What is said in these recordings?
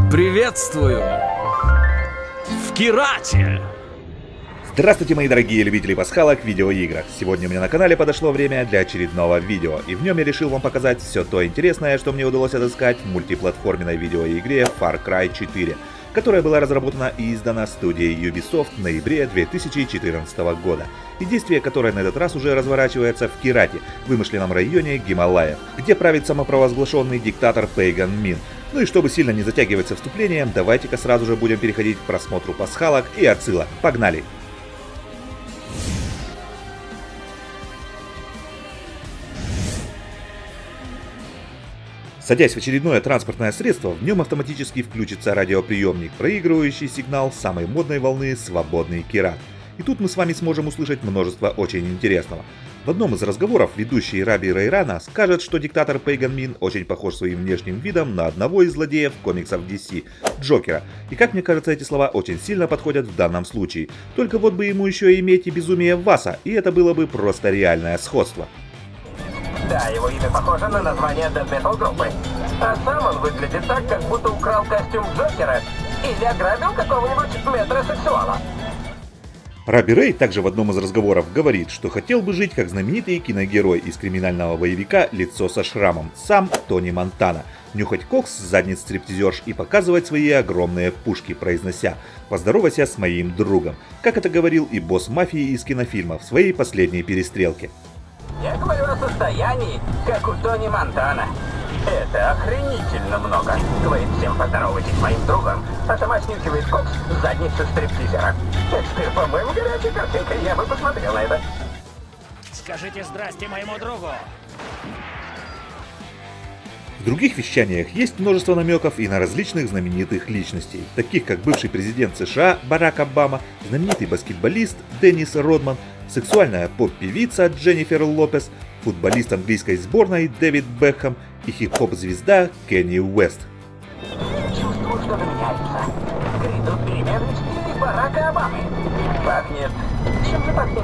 Приветствую в Кирате! Здравствуйте, мои дорогие любители пасхалок в видеоиграх. Сегодня у меня на канале подошло время для очередного видео, и в нем я решил вам показать все то интересное, что мне удалось отыскать в мультиплатформенной видеоигре Far Cry 4, которая была разработана и издана студией Ubisoft в ноябре 2014 года, и действие которой на этот раз уже разворачивается в Кирате, вымышленном районе Гималаев, где правит самопровозглашенный диктатор Пейган Мин. Ну и чтобы сильно не затягивать со вступлением, давайте-ка сразу же будем переходить к просмотру пасхалок и отсылок. Погнали! Садясь в очередное транспортное средство, в нем автоматически включится радиоприемник, проигрывающий сигнал самой модной волны «Свободный Кират». И тут мы с вами сможем услышать множество очень интересного. В одном из разговоров ведущий Раби Рейрана скажет, что диктатор Пейган Мин очень похож своим внешним видом на одного из злодеев комиксов DC – Джокера. И как мне кажется, эти слова очень сильно подходят в данном случае. Только вот бы ему еще иметь и безумие Васа, и это было бы просто реальное сходство. Да, его имя похоже на название Death Metal группы. А сам он выглядит так, как будто украл костюм Джокера или ограбил какого-нибудь метросексуала. Раби Рей также в одном из разговоров говорит, что хотел бы жить как знаменитый киногерой из криминального боевика «Лицо со шрамом», сам Тони Монтана, нюхать кокс с задниц стриптизерш и показывать свои огромные пушки, произнося «поздоровайся с моим другом», как это говорил и босс мафии из кинофильма в своей последней перестрелке. Я говорю о состоянии, как у Тони Монтана. Это охренительно много. Говорит всем поздоровайтесь с моим другом, а сама снюхивает кокс с задницы стриптизера. Это, по-моему, горячая картинка, я бы посмотрел на это. Скажите здрасте моему другу. В других вещаниях есть множество намеков и на различных знаменитых личностей, таких как бывший президент США Барак Обама, знаменитый баскетболист Деннис Родман, сексуальная поп-певица Дженнифер Лопес, футболист английской сборной Дэвид Бекхэм и хип-хоп-звезда Кенни Уэст. Чувствую, что-то меняется. Грядут перемены в стиле Барака Обамы. Пахнет... Чем же пахнет?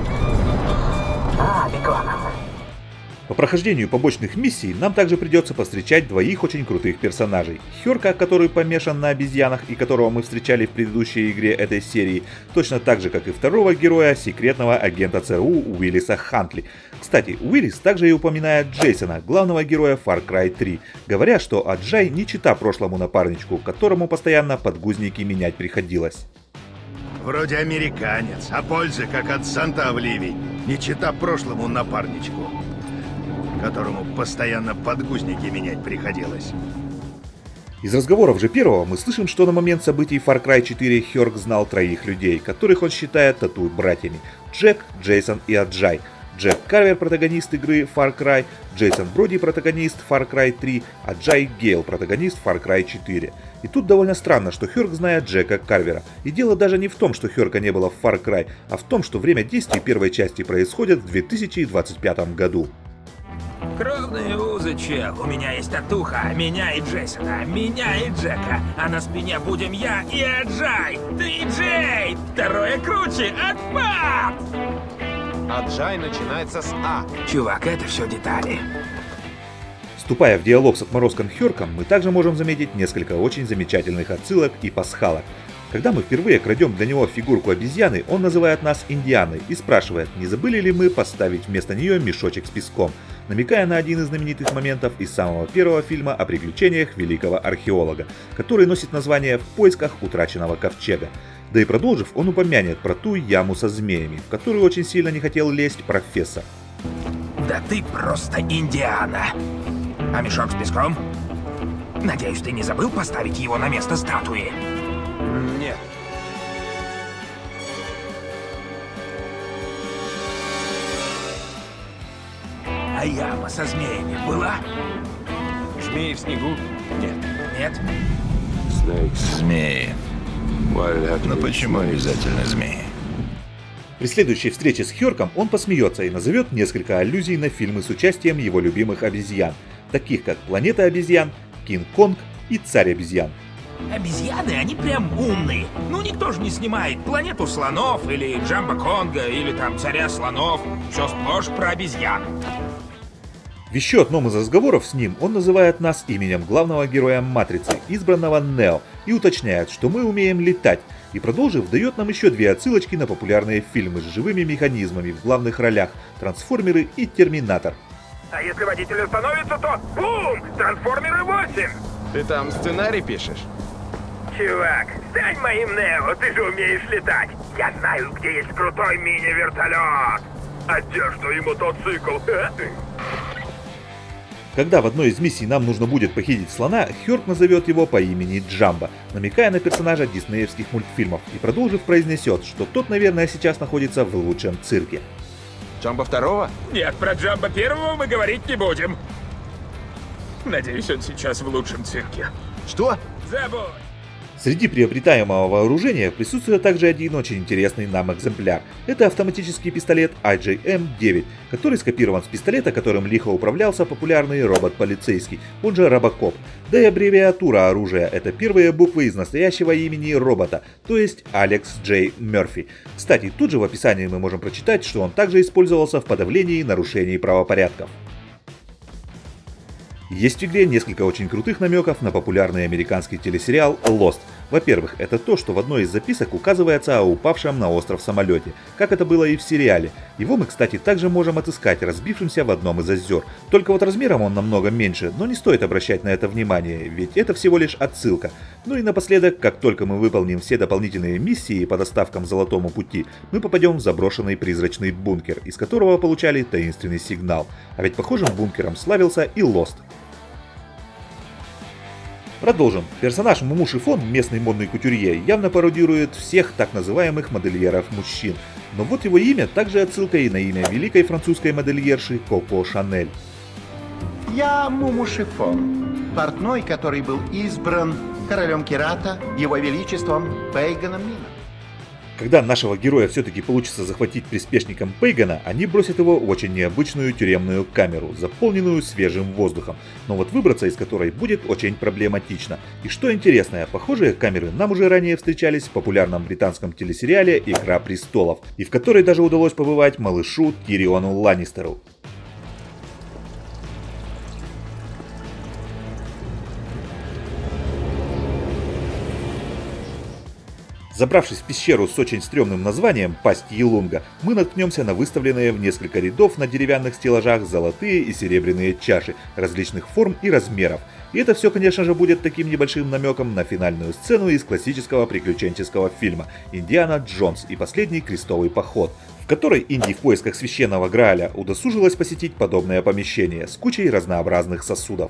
Беконом. По прохождению побочных миссий нам также придется повстречать двоих очень крутых персонажей. Хёрка, который помешан на обезьянах и которого мы встречали в предыдущей игре этой серии, точно так же, как и второго героя, секретного агента ЦРУ Уиллиса Хантли. Кстати, Уиллис также и упоминает Джейсона, главного героя Far Cry 3, говоря, что Аджай не чита прошлому напарничку, которому постоянно подгузники менять приходилось. Вроде американец, а пользы как от Санта в Ливии, не чита прошлому напарничку, которому постоянно подгузники менять приходилось. Из разговоров же первого мы слышим, что на момент событий Far Cry 4 Хёрк знал троих людей, которых он считает тату-братьями – Джек, Джейсон и Аджай. Джек Карвер – протагонист игры Far Cry, Джейсон Броди – протагонист Far Cry 3, а Аджай Гейл – протагонист Far Cry 4. И тут довольно странно, что Хёрк знает Джека Карвера. И дело даже не в том, что Хёрка не было в Far Cry, а в том, что время действий первой части происходит в 2025 году. Кровные узы, чел. У меня есть татуха, меня и Джейсона, меня и Джека. А на спине будем я и Аджай. Ты и Джей! Второе круче, отпад! Аджай начинается с А. Чувак, это все детали. Вступая в диалог с отморозком Хёрком, мы также можем заметить несколько очень замечательных отсылок и пасхалок. Когда мы впервые крадем для него фигурку обезьяны, он называет нас Индианой и спрашивает, не забыли ли мы поставить вместо нее мешочек с песком, намекая на один из знаменитых моментов из самого первого фильма о приключениях великого археолога, который носит название «В поисках утраченного ковчега». Да и продолжив, он упомянет про ту яму со змеями, в которую очень сильно не хотел лезть профессор. Да ты просто Индиана. А мешок с песком? Надеюсь, ты не забыл поставить его на место статуи? Нет. А яма со змеями была? Змеи в снегу? Нет. Нет? Змеи. Но почему обязательно змеи? При следующей встрече с Хёрком он посмеется и назовет несколько аллюзий на фильмы с участием его любимых обезьян, таких как «Планета обезьян», «Кинг-Конг» и «Царь обезьян». Обезьяны, они прям умные. Ну, никто же не снимает «Планету слонов» или «Джамбо Конго» или там «Царя слонов». Все сплошь про обезьян. В В еще одном из разговоров с ним он называет нас именем главного героя Матрицы, избранного Нео, и уточняет, что мы умеем летать, и продолжив, дает нам еще две отсылочки на популярные фильмы с живыми механизмами в главных ролях «Трансформеры» и «Терминатор». А если водитель остановится, то бум! Трансформеры 8! Ты там сценарий пишешь? Чувак, стань моим Нео, ты же умеешь летать! Я знаю, где есть крутой мини-вертолет! Одежда и мотоцикл! Когда в одной из миссий нам нужно будет похитить слона, Хёрк назовет его по имени Джамбо, намекая на персонажа диснеевских мультфильмов, и продолжив произнесет, что тот, наверное, сейчас находится в лучшем цирке. Джамбо второго? Нет, про Джамбо первого мы говорить не будем. Надеюсь, он сейчас в лучшем цирке. Что? Забудь! Среди приобретаемого вооружения присутствует также один очень интересный нам экземпляр. Это автоматический пистолет IJM-9, который скопирован с пистолета, которым лихо управлялся популярный робот-полицейский, он же Робокоп. Да и аббревиатура оружия — это первые буквы из настоящего имени робота, то есть Алекс Джей Мерфи. Кстати, тут же в описании мы можем прочитать, что он также использовался в подавлении нарушений правопорядков. Есть в игре несколько очень крутых намеков на популярный американский телесериал Lost. Во-первых, это то, что в одной из записок указывается о упавшем на остров самолете, как это было и в сериале. Его мы, кстати, также можем отыскать разбившимся в одном из озер. Только вот размером он намного меньше, но не стоит обращать на это внимание, ведь это всего лишь отсылка. Ну и напоследок, как только мы выполним все дополнительные миссии по доставкам Золотому Пути, мы попадем в заброшенный призрачный бункер, из которого получали таинственный сигнал. А ведь похожим бункером славился и Lost. Продолжим. Персонаж Муму Шифон, местный модный кутюрье, явно пародирует всех так называемых модельеров мужчин. Но вот его имя также отсылка и на имя великой французской модельерши Коко Шанель. Я Муму Шифон, портной, который был избран королем Кирата, его величеством Пейганом Мином. Когда нашего героя все-таки получится захватить приспешником Пейгана, они бросят его в очень необычную тюремную камеру, заполненную свежим воздухом, но вот выбраться из которой будет очень проблематично. И что интересное, похожие камеры нам уже ранее встречались в популярном британском телесериале «Игра престолов», и в которой даже удалось побывать малышу Тириону Ланнистеру. Забравшись в пещеру с очень стрёмным названием «Пасть Елунга», мы наткнемся на выставленные в несколько рядов на деревянных стеллажах золотые и серебряные чаши различных форм и размеров. И это все, конечно же, будет таким небольшим намеком на финальную сцену из классического приключенческого фильма «Индиана Джонс и последний крестовый поход», в которой Инди в поисках священного Грааля удосужилась посетить подобное помещение с кучей разнообразных сосудов.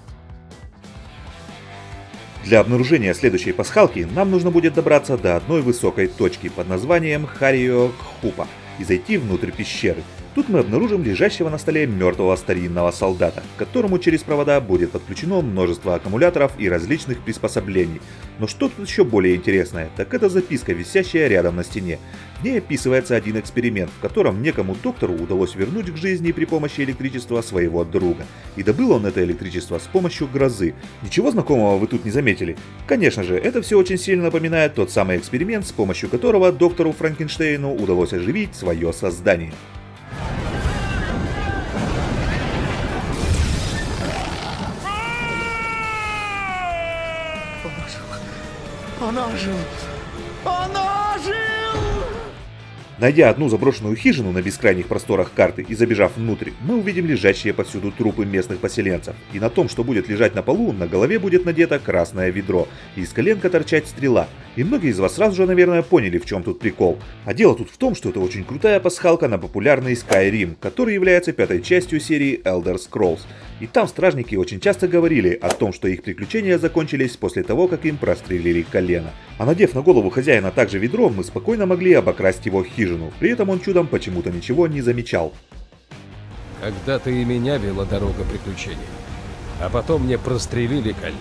Для обнаружения следующей пасхалки нам нужно будет добраться до одной высокой точки под названием Харио-Кхупа и зайти внутрь пещеры. Тут мы обнаружим лежащего на столе мертвого старинного солдата, к которому через провода будет подключено множество аккумуляторов и различных приспособлений. Но что тут еще более интересное, так это записка, висящая рядом на стене. В ней описывается один эксперимент, в котором некому доктору удалось вернуть к жизни при помощи электричества своего друга. И добыл он это электричество с помощью грозы. Ничего знакомого вы тут не заметили? Конечно же, это все очень сильно напоминает тот самый эксперимент, с помощью которого доктору Франкенштейну удалось оживить свое создание. Он ожил! Он ожил! Найдя одну заброшенную хижину на бескрайних просторах карты и забежав внутрь, мы увидим лежащие повсюду трупы местных поселенцев. И на том, что будет лежать на полу, на голове будет надето красное ведро, и из коленка торчать стрела. И многие из вас сразу же, наверное, поняли, в чем тут прикол. А дело тут в том, что это очень крутая пасхалка на популярный Skyrim, который является пятой частью серии Elder Scrolls. И там стражники очень часто говорили о том, что их приключения закончились после того, как им прострелили колено. А надев на голову хозяина также ведро, мы спокойно могли обокрасть его хижину. При этом он чудом почему-то ничего не замечал. Когда-то и меня вела дорога приключений, а потом мне прострелили колено.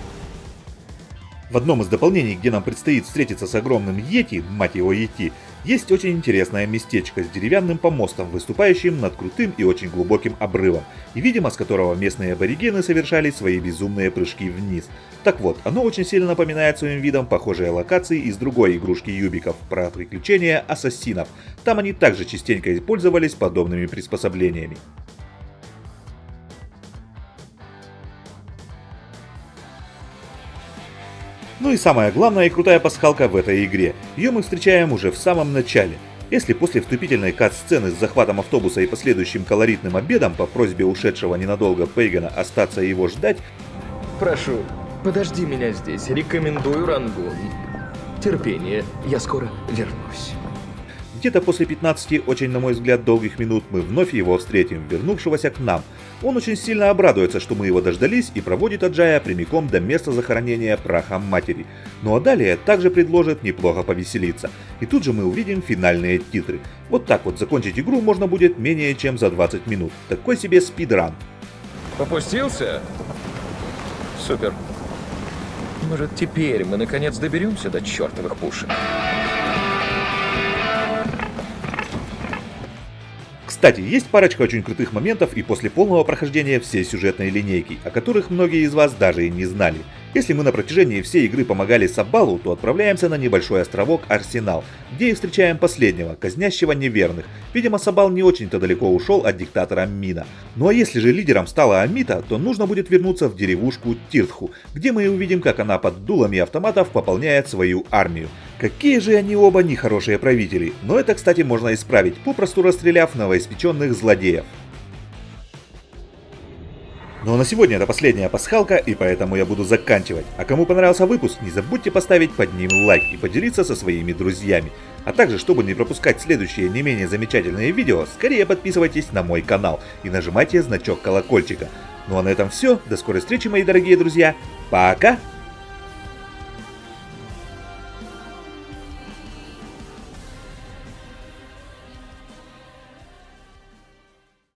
В одном из дополнений, где нам предстоит встретиться с огромным Йети, мать его Йети, есть очень интересное местечко с деревянным помостом, выступающим над крутым и очень глубоким обрывом, и видимо с которого местные аборигены совершали свои безумные прыжки вниз. Так вот, оно очень сильно напоминает своим видом похожие локации из другой игрушки Юбиков про приключения ассасинов. Там они также частенько использовались подобными приспособлениями. Ну и самая главная и крутая пасхалка в этой игре. Ее мы встречаем уже в самом начале. Если после вступительной кат-сцены с захватом автобуса и последующим колоритным обедом по просьбе ушедшего ненадолго Пейгана остаться и его ждать... Прошу, подожди меня здесь, рекомендую Рангун. Терпение, я скоро вернусь. Где-то после 15 очень, на мой взгляд, долгих минут мы вновь его встретим, вернувшегося к нам. Он очень сильно обрадуется, что мы его дождались, и проводит Аджая прямиком до места захоронения праха матери. Ну а далее также предложит неплохо повеселиться. И тут же мы увидим финальные титры. Вот так вот закончить игру можно будет менее чем за 20 минут. Такой себе спидран. Попустился? Супер. Может, теперь мы наконец доберемся до чертовых пушек? Кстати, есть парочка очень крутых моментов и после полного прохождения всей сюжетной линейки, о которых многие из вас даже и не знали. Если мы на протяжении всей игры помогали Сабалу, то отправляемся на небольшой островок Арсенал, где и встречаем последнего, казнящего неверных. Видимо, Сабал не очень-то далеко ушел от диктатора Мина. Ну а если же лидером стала Амита, то нужно будет вернуться в деревушку Тиртху, где мы и увидим, как она под дулами автоматов пополняет свою армию. Какие же они оба нехорошие правители, но это, кстати, можно исправить, попросту расстреляв новоиспеченных злодеев. Ну а на сегодня это последняя пасхалка, и поэтому я буду заканчивать. А кому понравился выпуск, не забудьте поставить под ним лайк и поделиться со своими друзьями. А также, чтобы не пропускать следующие не менее замечательные видео, скорее подписывайтесь на мой канал и нажимайте значок колокольчика. Ну а на этом все, до скорой встречи, мои дорогие друзья, пока!